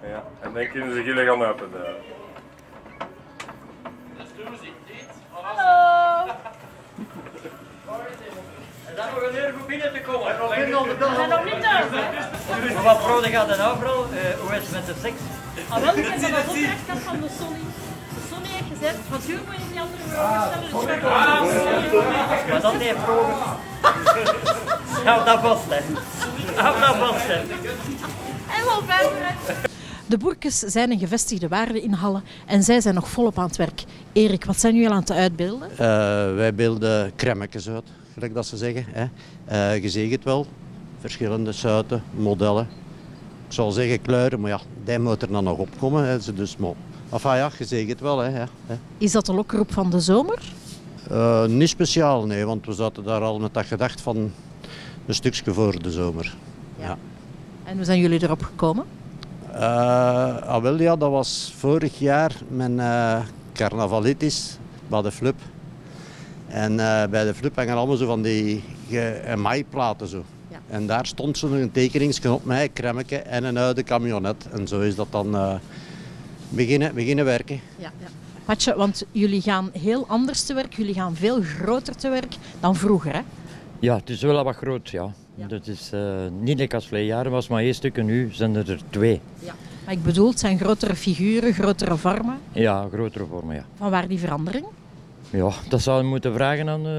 Ja, en dan kunnen ze jullie gaan helpen. Hallo! En dan nog een uur voor binnen te komen. We zijn nog niet thuis, hè? Maar wat vrolijk gaat er nou vooral? Hoe is het met de seks? Ah, wel, ik heb dat opdracht gehad van de Sonny. De Sonny heeft gezegd, wat duur moet je die andere vragen stellen? Maar dat heeft vrolijk. Houd dat vast, hè. Houd dat vast, hè. En wel verder. De Boerkes zijn een gevestigde waarde in Halle en zij zijn nog volop aan het werk. Erik, wat zijn jullie aan het uitbeelden? Wij beelden crèmetjes uit, gelijk dat ze zeggen. Hè. Je ziet het wel, verschillende soorten, modellen. Ik zou zeggen kleuren, maar ja, die moet er dan nog opkomen. Hè. Dus, maar, enfin ja, je ziet het wel. Hè. Is dat de lokroep van de zomer? Niet speciaal, nee, want we zaten daar al met dat gedacht van een stukje voor de zomer. Ja. En hoe zijn jullie erop gekomen? Wel ja, dat was vorig jaar mijn carnavalitis bij de Flup. En bij de Flup hangen allemaal zo van die maaiplaten zo. Ja. En daar stond zo'n tekeningsje op mij, crèmetje en een oude camionet. En zo is dat dan beginnen werken. Ja. Patje, want jullie gaan heel anders te werk, jullie gaan veel groter te werk dan vroeger, hè? Ja, het is wel wat groot, ja. Ja. Dat is niet lekker als verleden jaar was maar 1 stuk en nu zijn er 2. Ja. Maar ik bedoel, het zijn grotere figuren, grotere vormen. Ja, grotere vormen, ja. Van waar die verandering? Ja, dat zou je moeten vragen aan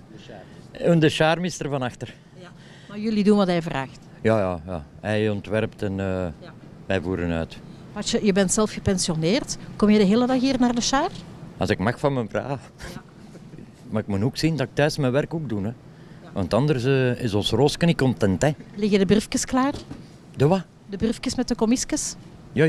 de charmister van achter. Ja. Maar jullie doen wat hij vraagt. Ja. Hij ontwerpt en wij voeren uit. Patje, je bent zelf gepensioneerd. Kom je de hele dag hier naar de Char? Als ik mag van mijn vrouw. Ja. Maar ik moet ook zien dat ik thuis mijn werk ook doe. Hè. Want anders is ons roosje niet content. Hè. Liggen de briefjes klaar? De wat? De briefjes met de commissies? Ja.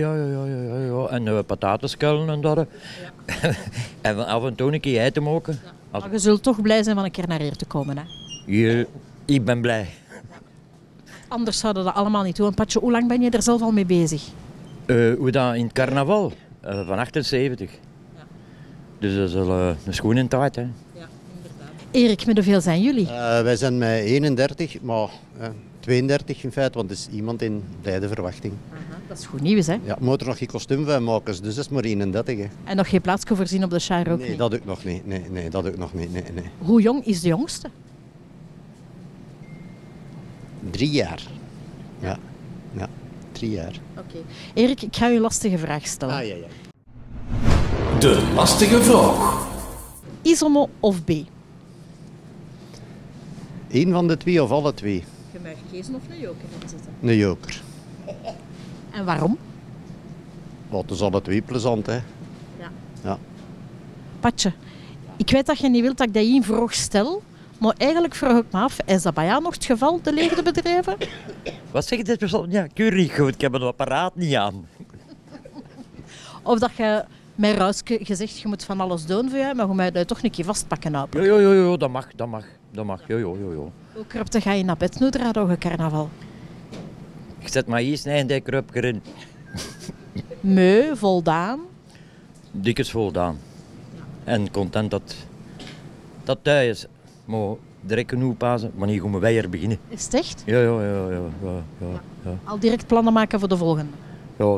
En patatenskuilen en dat. Ja. En af en toe een keer eten mogen. Ja. Maar je zult toch blij zijn van een keer naar hier te komen, hè? Ja, ik ben blij. Anders zouden we dat allemaal niet doen. En Patje, hoe lang ben je er zelf al mee bezig? Hoe dat in het carnaval? Van 78. Ja. Dus dat is al een schoen in tijd. Hè. Ja, inderdaad. Erik, met hoeveel zijn jullie? Wij zijn met 31, maar 32 in feite, want er is iemand in blijde verwachting. Dat is goed nieuws, hè? Ja, je moet er nog geen kostuum van maken, dus dat is maar 31. Hè. En nog geen plaatsje voorzien op de Char ook Nee, niet? dat doe ik nog niet. Nee, dat doe ik nog niet. Nee. Hoe jong is de jongste? 3 jaar. Ja, 3 jaar. Oké. Erik, ik ga je een lastige vraag stellen. Ja. De lastige vraag. Isomo of B? Eén van de twee of alle twee? Je mag kiezen of een joker inzetten. Een joker. En waarom? Want het is alle twee plezant, hè. Ja. Patje, ik weet dat je niet wilt dat ik dat één vraag stel, maar eigenlijk vraag ik me af, is dat bij jou nog het geval, de leegdebedrijven? Wat zeg je dit persoon? Ja, keurig goed. Ik heb een apparaat niet aan. Of dat je met Ruiske gezegd, je moet van alles doen voor jou, maar je moet je toch een keer vastpakken op. Jo, dat mag. Jo. Hoe krapte ga je naar bed nu, dradoge carnaval? Ik zet maar eens en die kruip erin. Meu, voldaan. Dik is voldaan. En content dat thuis is. Maar direct genoeg pasen, maar niet gaan wij er beginnen. Is het echt? Ja. Al direct plannen maken voor de volgende. Ja.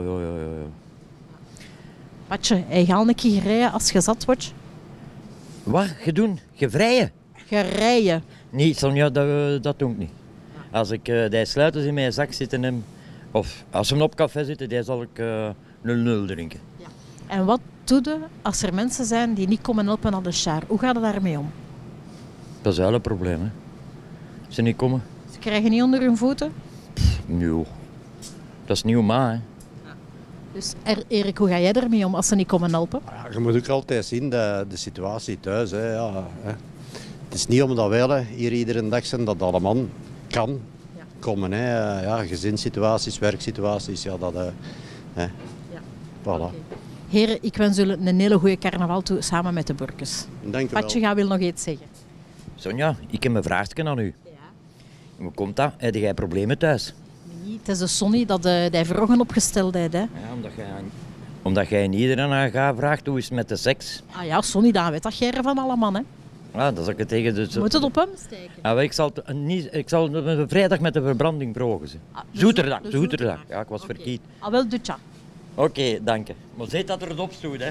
Patje, hij gaat een keer rijden als je zat wordt. Wat? Je doen? Je vrijen? Je rijden. Nee, Sonja, dat doe ik niet. Als ik die sluiters in mijn zak zitten heb, of als ze op café zitten, die zal ik 0-0 drinken. Ja. En wat doe je als er mensen zijn die niet komen helpen naar de Char? Hoe gaat het daarmee om? Dat is wel een probleem, hè. Als ze niet komen, Ze krijgen niet onder hun voeten. nee. Dat is nieuw ma, hè. Dus Erik, hoe ga jij ermee om als ze niet komen helpen? Ja, je moet ook altijd zien de situatie thuis. Hè. Ja, hè. Het is niet omdat wij hier iedere dag zijn dat allemaal kan komen. Hè. Ja, gezinssituaties, werksituaties, ja, dat... hè. Voilà. Okay. Heren, ik wens jullie een hele goede carnaval toe samen met de Boerkes. Dank u wel. Patje, ga wil nog iets zeggen. Sonja, ik heb een vraagje aan u. Ja. Hoe komt dat? Heb jij problemen thuis? Nee, het is de Sonny dat die vragen opgesteld heeft. Hè. Ja, omdat jij in iedereen gaat vraagt hoe is het met de seks. Ah ja, Sonny, dan weet dat jij ervan allemaal. Hè. Ja, dat zal ik het tegen de... Je moet het op hem steken. Ja, ik zal vrijdag met de verbranding vroegen. Zoeterdag. Ja, ik was verkeerd. Ah, wel, doe tja. Oké, dank je. Maar zet dat er op stoot, hè.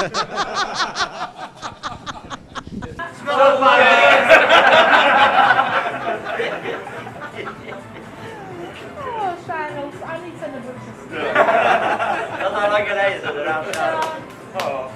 Oh, Charles, aan iets in de boekjes. Dat is al lang geleden,